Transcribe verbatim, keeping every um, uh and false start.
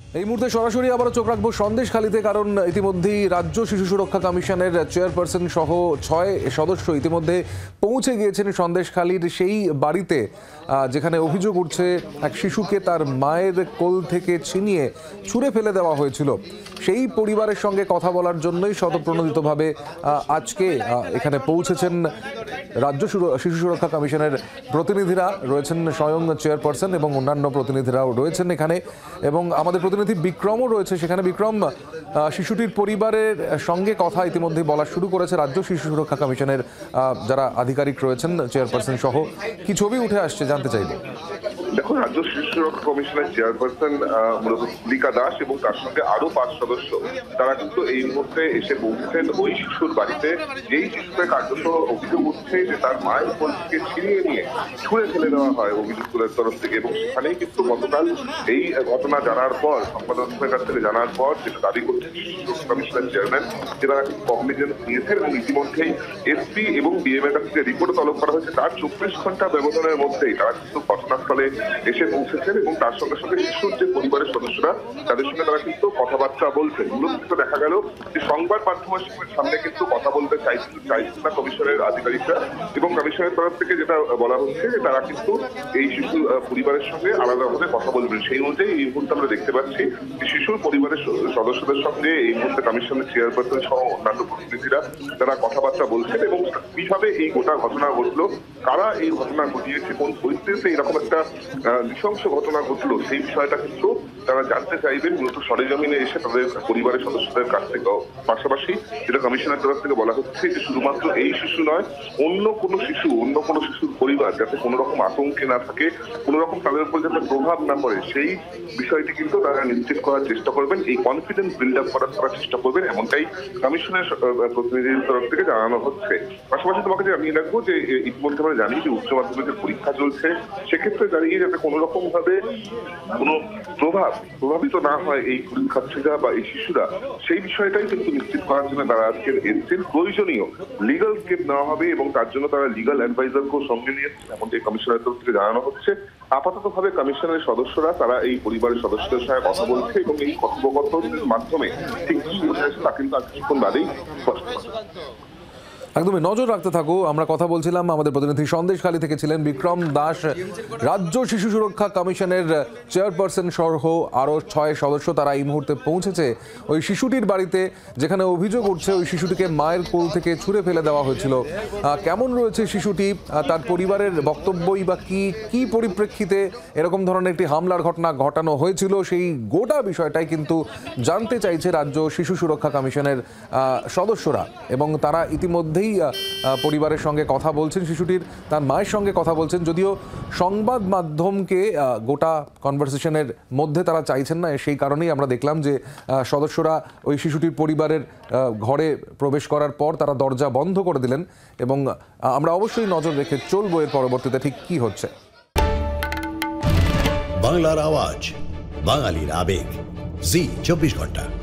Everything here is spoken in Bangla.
এই মুহূর্তে সরাসরি আবারও চোখ রাখবো সন্দেশখালীতে, কারণ ইতিমধ্যেই রাজ্য শিশু সুরক্ষা কমিশনের চেয়ারপারসন সহ ছয় সদস্য ইতিমধ্যে পৌঁছে গিয়েছেন সন্দেশখালীর সেই বাড়িতে, যেখানে অভিযোগ উঠছে এক শিশুকে তার মায়ের কোল থেকে ছিনিয়ে ছুঁড়ে ফেলে দেওয়া হয়েছিল। সেই পরিবারের সঙ্গে কথা বলার জন্যই স্বতঃপ্রণোদিতভাবে আজকে এখানে পৌঁছেছেন রাজ্য শিশু সুরক্ষা কমিশনের প্রতিনিধিরা। রয়েছেন স্বয়ং চেয়ারপারসন এবং অন্যান্য প্রতিনিধিরাও রয়েছেন এখানে, এবং আমাদের প্রতিনিধি বিক্রমও রয়েছে সেখানে। বিক্রম, শিশুটির পরিবারের সঙ্গে কথা ইতিমধ্যে বলা শুরু করেছে রাজ্য শিশু সুরক্ষা কমিশনের যারা আধিকারিক রয়েছেন, চেয়ারপারসন সহ। কি ছবি উঠে আসছে জানতে চাইব। দেখুন, রাজ্য শিশু সুরক্ষা কমিশনের চেয়ারপারসন মূলত তুলিকা দাস এবং তার সঙ্গে আরো পাঁচ সদস্য তারা কিন্তু এই মুহূর্তে এসে পৌঁছেছেন ওই শিশুর বাড়িতে। যেই শিশুকে কার্যত অভিযোগ উঠছে যে তার মায়ের কোল থেকে ছিনিয়ে নিয়ে ছুঁড়ে ফেলে দেওয়া হয় অভিযুক্তদের তরফ থেকে, এবং সেখানেই কিন্তু গতকাল এই ঘটনা জানার পর, সংবাদমাধ্যমের কাছ থেকে জানার পর যেটা দাবি করছেন শিশু সুরক্ষা কমিশনের চেয়ারম্যান, যে তারা কিন্তু কগনিজেন্স নিয়েছেন এবং ইতিমধ্যেই এসপি এবং ডিএম এর কাছ থেকে রিপোর্ট তলব করা হয়েছে। তার চব্বিশ ঘন্টা ব্যবধানের মধ্যেই তারা কিন্তু ঘটনাস্থলে এসে পৌঁছেছেন এবং তার সঙ্গে সঙ্গে শিশুর যে পরিবারের সদস্যরা তাদের সঙ্গে তারা কিন্তু কথাবার্তা বলছেন। মূলত দেখা গেল যে সংবাদ মাধ্যমের সামনে কিন্তু কথা বলতে চাইছেন চাইছেন না কমিশনের আধিকারিকরা, এবং কমিশনের তরফ থেকে যেটা বলা হচ্ছে যে তারা কিন্তু এই শিশু পরিবারের সঙ্গে আলাদাভাবে কথা বলবেন। সেই অনুযায়ী এই মুহূর্তে আমরা দেখতে পাচ্ছি যে শিশুর পরিবারের সদস্যদের সঙ্গে এই মুহূর্তে কমিশনের চেয়ারপারসন সহ অন্যান্য প্রতিনিধিরা তারা কথাবার্তা বলছেন, এবং কিভাবে এই গোটা ঘটনা ঘটলো, কারা এই ঘটনা ঘটিয়েছে, কোন পরিস্থিতিতে এরকম একটা নৃশংস ঘটনা ঘটলো, সেই বিষয়টা কিন্তু তারা জানতে চাইবেন মূলত সরেজমিনে এসে তাদের পরিবারের সদস্যদের কাছ থেকে। পাশাপাশি যেটা কমিশনের তরফ থেকে বলা হচ্ছে যে শুধুমাত্র এই শিশু নয়, অন্য কোনো শিশু, অন্য কোনো শিশুর পরিবার যাতে কোনো রকম আতঙ্কে না থাকে, কোনো রকম তাদের উপর যাতে প্রভাব না পড়ে, সেই বিষয়টি কিন্তু তারা নিশ্চিত করার চেষ্টা করবেন। এই কনফিডেন্স বিল্ড আপ করার তারা চেষ্টা করবেন, এমনটাই কমিশনের প্রতিনিধির তরফ থেকে জানানো হচ্ছে। পাশাপাশি তোমাকে জানিয়ে রাখবো যে ইতিমধ্যে আমরা জানি যে উচ্চ মাধ্যমিকের পরীক্ষা চলছে, সেক্ষেত্রে দাঁড়িয়ে যাতে কোনো রকম ভাবে কোনো প্রভাব প্রভাবিত না হয় এই পরীক্ষার্থীরা বা এই শিশুরা, সেই বিষয়টাই কিন্তু নিশ্চিত করার জন্য তারা আজকের এসছেন। প্রয়োজনীয় লিগাল স্টেপ নেওয়া হবে এবং তার জন্য তারা লিগাল অ্যাডভাইজারকেও সঙ্গে নিয়েছেন, এমনটাই কমিশনের তরফ থেকে জানানো হচ্ছে। আপাতত ভাবে কমিশনের সদস্যরা তারা এই পরিবারের সদস্যদের সঙ্গে কথা বলছে, এবং এই কথোপকথনের মাধ্যমে ঠিক কি বোঝা যাচ্ছে তা কিন্তু আর কিছুক্ষণ বাদেই স্পষ্ট হবে। একদমই নজর রাখতে থাকো। আমরা কথা বলছিলাম, আমাদের প্রতিনিধি সন্দেশখালী থেকে ছিলেন বিক্রম দাস। রাজ্য শিশু সুরক্ষা কমিশনের চেয়ারপারসন সহ আরও ছয় সদস্য তারা এই মুহূর্তে পৌঁছেছে ওই শিশুটির বাড়িতে, যেখানে অভিযোগ উঠছে ওই শিশুটিকে মায়ের কোল থেকে ছুঁড়ে ফেলে দেওয়া হয়েছিল। কেমন রয়েছে শিশুটি, তার পরিবারের বক্তব্যই বা কি কি পরিপ্রেক্ষিতে এরকম ধরনের একটি হামলার ঘটনা ঘটানো হয়েছিল, সেই গোটা বিষয়টাই কিন্তু জানতে চাইছে রাজ্য শিশু সুরক্ষা কমিশনের সদস্যরা, এবং তারা ইতিমধ্যেই পরিবারের সঙ্গে কথা বলছেন, শিশুটির তার মায়ের সঙ্গে কথা বলছেন। যদিও সংবাদ মাধ্যমকে গোটা কনভারসেশনের মধ্যে তারা চাইছেন না, সেই কারণেই আমরা দেখলাম যে সদস্যরা ওই শিশুটির পরিবারের ঘরে প্রবেশ করার পর তারা দরজা বন্ধ করে দিলেন, এবং আমরা অবশ্যই নজর রেখে চলবো এর পরবর্তীতে ঠিক কি হচ্ছে। বাংলার আওয়াজ, বাঙালির আবেগ, জি চব্বিশ ঘন্টা।